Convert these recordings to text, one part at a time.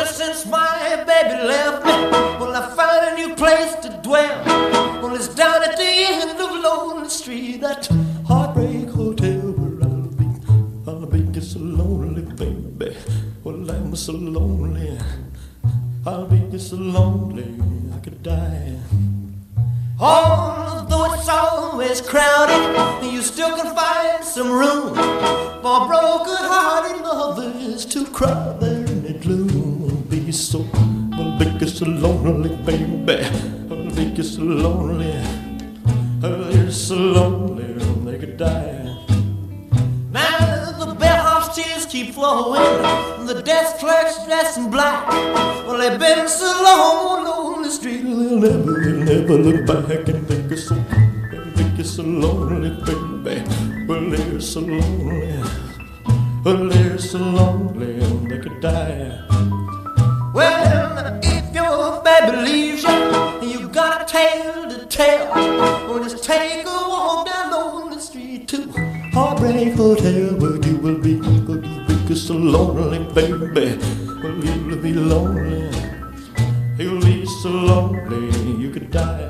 since my baby left me, well, I found a new place to dwell. Well, it's down at the end of Lonely Street, that Heartbreak Hotel where I'll be just so lonely, baby. Well, I'm so lonely, I'll be just so lonely, I could die. Although it's always crowded, you still can find some room for broken-hearted lovers to cry there in the gloom. I'll be so, I'll be just so lonely, baby. I'll be just so lonely, I'll be so lonely, they could die. Now the bellhop's tears keep flowing, the desk clerk's dressed in black. Well, they've been so long on the street, they'll never look back and think it's so lonely, baby. Well, they're so lonely, well, they're so lonely, they could die. Well, if your baby leaves you, you got a tale to tell. Well, just take a walk down Lonely Street to Heartbreak Hotel, where you will be just so lonely, baby. Well, you'll be lonely, you'll be so lonely, you could die.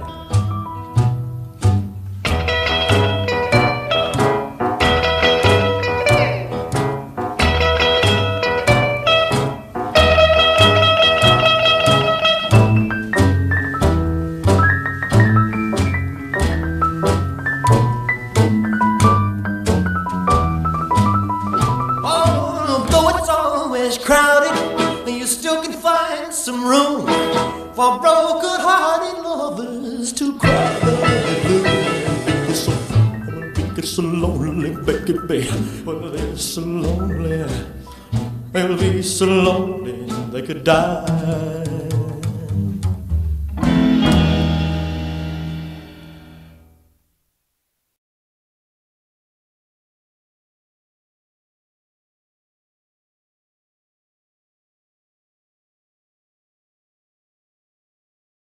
Crowded, you still can find some room for broken-hearted lovers to cry. Be so lonely, baby. Well, they're so lonely, they'll be so lonely they could die.